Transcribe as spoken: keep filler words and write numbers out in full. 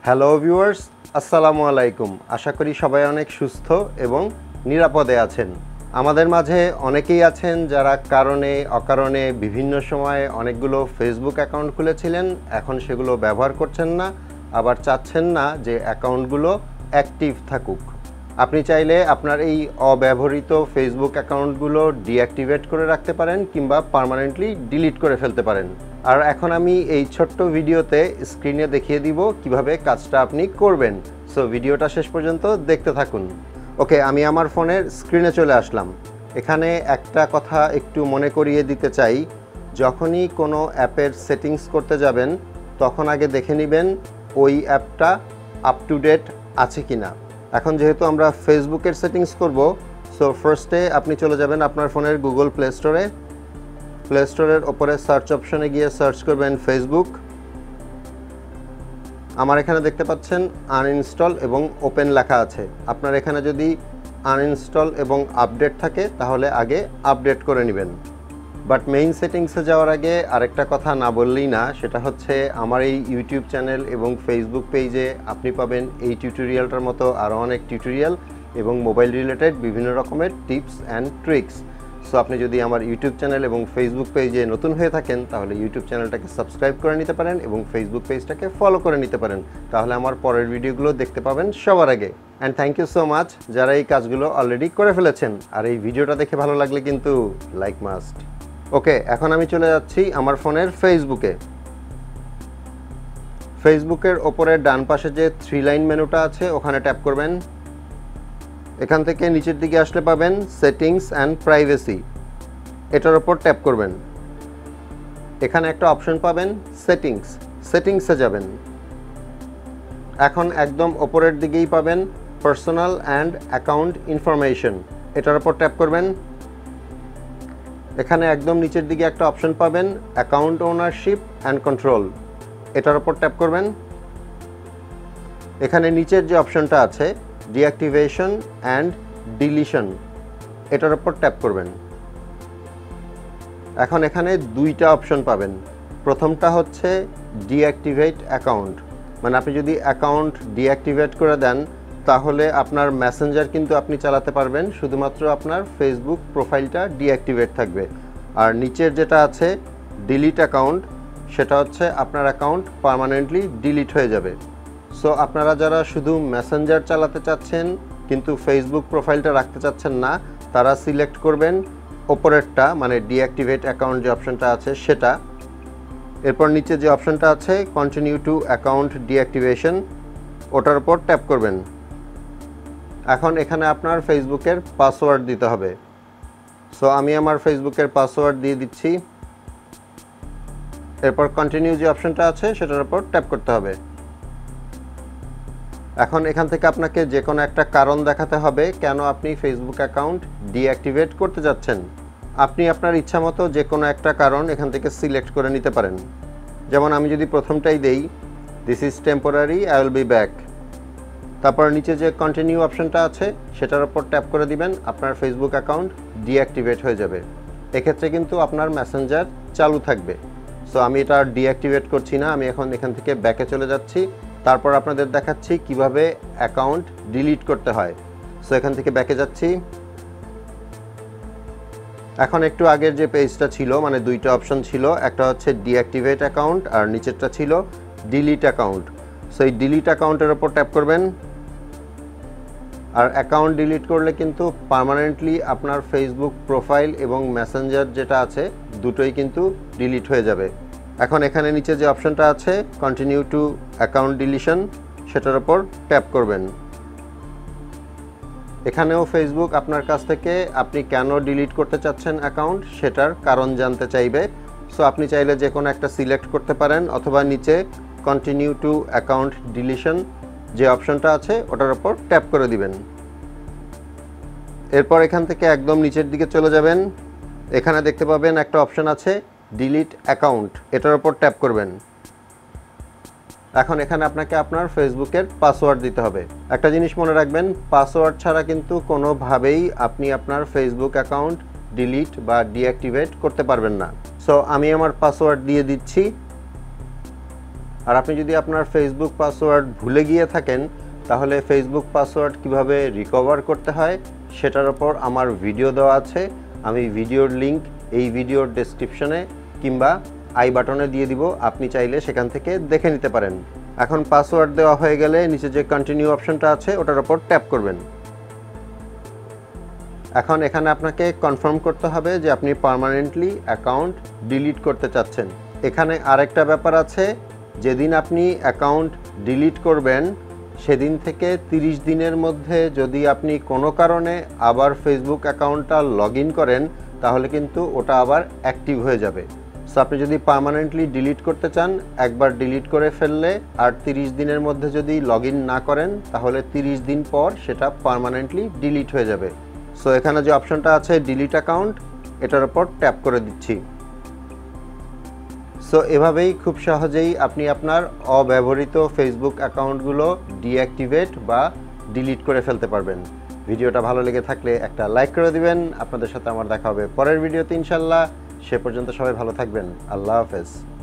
Hello viewers, আসসালামু আলাইকুম। আশা করি সবাই অনেক সুস্থ এবং নিরাপদে আছেন। আমাদের মাঝে অনেকেই আছেন যারা কারণে অকারণে বিভিন্ন সময়ে অনেকগুলো ফেসবুক অ্যাকাউন্ট খুলেছিলেন, এখন সেগুলো ব্যবহার করছেন না, আবার চাচ্ছেন না যে অ্যাকাউন্টগুলো অ্যাক্টিভ থাকুক। আপনি চাইলে আপনার এই অব্যবহৃত ফেসবুক অ্যাকাউন্টগুলো ডিঅ্যাক্টিভেট করে রাখতে পারেন কিংবা পার্মানেন্টলি ডিলিট করে ফেলতে পারেন। আর এখন আমি এই ছোট্ট ভিডিওতে স্ক্রিনে দেখিয়ে দিব কিভাবে কাজটা আপনি করবেন। সো ভিডিওটা শেষ পর্যন্ত দেখতে থাকুন। ওকে, আমি আমার ফোনের স্ক্রিনে চলে আসলাম। এখানে একটা কথা একটু মনে করিয়ে দিতে চাই, যখনই কোনো অ্যাপের সেটিংস করতে যাবেন তখন আগে দেখে নেবেন ওই অ্যাপটা আপ টু ডেট আছে কি না। এখন যেহেতু আমরা ফেসবুকের সেটিংস করব, সো ফার্স্টে আপনি চলে যাবেন আপনার ফোনের গুগল প্লে স্টোরে। প্লে স্টোরের ওপরে সার্চ অপশনে গিয়ে সার্চ করবেন ফেসবুক। আমার এখানে দেখতে পাচ্ছেন আনইনস্টল এবং ওপেন লেখা আছে। আপনার এখানে যদি আনইনস্টল এবং আপডেট থাকে তাহলে আগে আপডেট করে নেবেন। বাট মেইন সেটিংসে যাওয়ার আগে আরেকটা কথা না বললেই না, সেটা হচ্ছে আমার এই ইউটিউব চ্যানেল এবং ফেসবুক পেজে আপনি পাবেন এই টিউটোরিয়ালটার মতো আরও অনেক টিউটোরিয়াল এবং মোবাইল রিলেটেড বিভিন্ন রকমের টিপস অ্যান্ড ট্রিক্স। সো আপনি যদি আমার ইউটিউব চ্যানেল এবং ফেসবুক পেজে নতুন হয়ে থাকেন তাহলে ইউটিউব চ্যানেলটাকে সাবস্ক্রাইব করে নিতে পারেন এবং ফেসবুক পেজটাকে ফলো করে নিতে পারেন, তাহলে আমার পরের ভিডিওগুলো দেখতে পাবেন সবার আগে। And thank you so much যারা এই কাজগুলো অলরেডি করে ফেলেছেন। আর এই ভিডিওটা দেখে ভালো লাগলে কিন্তু লাইক মাস্ট। ওকে, এখন আমি চলে যাচ্ছি আমার ফোনের ফেসবুকে। ফেসবুকের ওপরের ডান পাশে যে থ্রি লাইন মেনুটা আছে ওখানে ট্যাপ করবেন। এখান থেকে নিচের দিকে আসলে পাবেন সেটিংস অ্যান্ড প্রাইভেসি, এটার ওপর ট্যাপ করবেন। এখানে একটা অপশন পাবেন সেটিংস, সেটিংসে যাবেন। এখন একদম ওপরের দিকেই পাবেন পার্সোনাল অ্যান্ড অ্যাকাউন্ট ইনফরমেশন, এটার ওপর ট্যাপ করবেন। এখানে একদম নিচের দিকে একটা অপশন পাবেন অ্যাকাউন্ট ওনারশিপ অ্যান্ড কন্ট্রোল, এটার ওপর ট্যাপ করবেন। এখানে নিচের যে অপশনটা আছে ডিঅ্যাক্টিভেশন অ্যান্ড ডিলিশন, এটার ওপর ট্যাপ করবেন। এখন এখানে দুইটা অপশন পাবেন। প্রথমটা হচ্ছে ডিঅ্যাক্টিভেট অ্যাকাউন্ট, মানে আপনি যদি অ্যাকাউন্ট ডিঅ্যাক্টিভেট করে দেন তাহলে আপনার মেসেঞ্জার কিন্তু আপনি চালাতে পারবেন, শুধুমাত্র আপনার ফেসবুক প্রোফাইলটা ডিঅ্যাক্টিভেট থাকবে। আর নিচের যেটা আছে ডিলিট অ্যাকাউন্ট, সেটা হচ্ছে আপনার অ্যাকাউন্ট পার্মানেন্টলি ডিলিট হয়ে যাবে। সো আপনারা যারা শুধু মেসেঞ্জার চালাতে চাচ্ছেন কিন্তু ফেসবুক প্রোফাইলটা রাখতে চাচ্ছেন না, তারা সিলেক্ট করবেন ওপরেরটা, মানে ডিঅ্যাক্টিভেট অ্যাকাউন্ট যে অপশনটা আছে সেটা। এরপর নিচে যে অপশনটা আছে কন্টিনিউ টু অ্যাকাউন্ট ডিঅ্যাক্টিভেশন, ওটার উপর ট্যাপ করবেন। এখন এখানে আপনার ফেসবুকের পাসওয়ার্ড দিতে হবে। সো আমি আমার ফেসবুকের পাসওয়ার্ড দিয়ে দিচ্ছি। এরপর কন্টিনিউ যে অপশনটা আছে সেটার উপর ট্যাপ করতে হবে। এখন এখান থেকে আপনাকে যে কোনো একটা কারণ দেখাতে হবে কেন আপনি ফেসবুক অ্যাকাউন্ট ডিঅ্যাক্টিভেট করতে যাচ্ছেন। আপনি আপনার ইচ্ছা মতো যে কোনো একটা কারণ এখান থেকে সিলেক্ট করে নিতে পারেন। যেমন আমি যদি প্রথমটাই দেই, this is temporary, I will be back. তারপর নিচে যে কন্টিনিউ অপশনটা আছে সেটার উপর ট্যাপ করে দিবেন, আপনার ফেসবুক অ্যাকাউন্ট ডিঅ্যাক্টিভেট হয়ে যাবে। এক্ষেত্রে কিন্তু আপনার মেসেঞ্জার চালু থাকবে। সো আমি এটা ডিঅ্যাক্টিভেট করছি না, আমি এখন এখান থেকে ব্যাকে চলে যাচ্ছি। তারপর আপনাদের দেখাচ্ছি কিভাবে অ্যাকাউন্ট ডিলিট করতে হয়। সো এখান থেকে ব্যাকে যাচ্ছি। এখন একটু আগের যে পেজটা ছিল, মানে দুইটা অপশন ছিল, একটা হচ্ছে ডিঅ্যাক্টিভেট অ্যাকাউন্ট আর নিচেরটা ছিল ডিলিট অ্যাকাউন্ট। সো এই ডিলিট অ্যাকাউন্টের ওপর ট্যাপ করবেন। আর অ্যাকাউন্ট ডিলিট করলে কিন্তু পার্মানেন্টলি আপনার ফেসবুক প্রোফাইল এবং মেসেঞ্জার যেটা আছে দুটোই কিন্তু ডিলিট হয়ে যাবে। এখন এখানে নিচে যে অপশনটা আছে কন্টিনিউ টু অ্যাকাউন্ট ডিলিশন, সেটার ওপর ট্যাপ করবেন। এখানেও ফেসবুক আপনার কাছ থেকে আপনি কেন ডিলিট করতে চাচ্ছেন অ্যাকাউন্ট সেটার কারণ জানতে চাইবে। সো আপনি চাইলে যে কোনো একটা সিলেক্ট করতে পারেন অথবা নিচে কন্টিনিউ টু অ্যাকাউন্ট ডিলিশন যে অপশনটা আছে ওটার ওপর ট্যাপ করে দিবেন। এরপর এখান থেকে একদম নিচের দিকে চলে যাবেন। এখানে দেখতে পাবেন একটা অপশন আছে ডিলিট অ্যাকাউন্ট, এটার ওপর ট্যাপ করবেন। এখন এখানে আপনাকে আপনার ফেসবুকের পাসওয়ার্ড দিতে হবে। একটা জিনিস মনে রাখবেন, পাসওয়ার্ড ছাড়া কিন্তু কোনোভাবেই আপনি আপনার ফেসবুক অ্যাকাউন্ট ডিলিট বা ডিঅ্যাক্টিভেট করতে পারবেন না। সো আমি আমার পাসওয়ার্ড দিয়ে দিচ্ছি। আর আপনি যদি আপনার ফেসবুক পাসওয়ার্ড ভুলে গিয়ে থাকেন তাহলে ফেসবুক পাসওয়ার্ড কিভাবে রিকভার করতে হয় সেটার উপর আমার ভিডিও দেওয়া আছে। আমি ভিডিওর লিংক এই ভিডিওর ডেসক্রিপশনে কিংবা আই বাটনে দিয়ে দিব, আপনি চাইলে সেখান থেকে দেখে নিতে পারেন। এখন পাসওয়ার্ড দেওয়া হয়ে গেলে নিচে যে কন্টিনিউ অপশনটা আছে ওটার উপর ট্যাপ করবেন। এখন এখানে আপনাকে কনফার্ম করতে হবে যে আপনি পার্মানেন্টলি অ্যাকাউন্ট ডিলিট করতে চাচ্ছেন। এখানে আরেকটা ব্যাপার আছে, যেদিন আপনি অ্যাকাউন্ট ডিলিট করবেন সেদিন থেকে তিরিশ দিনের মধ্যে যদি আপনি কোনো কারণে আবার ফেসবুক অ্যাকাউন্টটা লগ ইন করেন তাহলে কিন্তু ওটা আবার অ্যাক্টিভ হয়ে যাবে। সো আপনি যদি পার্মানেন্টলি ডিলিট করতে চান, একবার ডিলিট করে ফেললে আর তিরিশ দিনের মধ্যে যদি লগ ইন না করেন তাহলে তিরিশ দিন পর সেটা পার্মানেন্টলি ডিলিট হয়ে যাবে। সো এখানে যে অপশনটা আছে ডিলিট অ্যাকাউন্ট, এটার উপর ট্যাপ করে দিচ্ছি। সো এভাবেই খুব সহজেই আপনি আপনার অব্যবহৃত ফেসবুক অ্যাকাউন্টগুলো ডিঅ্যাক্টিভেট বা ডিলিট করে ফেলতে পারবেন। ভিডিওটা ভালো লেগে থাকলে একটা লাইক করে দিবেন। আপনাদের সাথে আমার দেখা হবে পরের ভিডিওতে ইনশাল্লাহ। সে পর্যন্ত সবাই ভালো থাকবেন। আল্লাহ হাফেজ।